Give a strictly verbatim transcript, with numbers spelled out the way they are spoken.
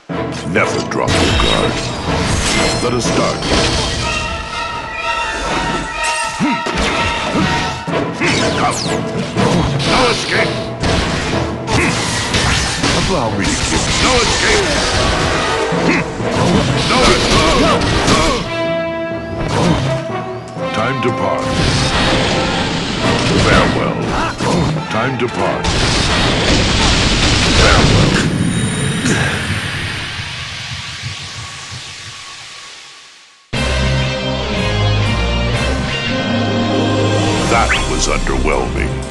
Never drop your guard. Let us start. Come. No escape. Allow me to kill you. No escape. No escape. Time to part. Farewell. Time to part. Farewell. That was underwhelming.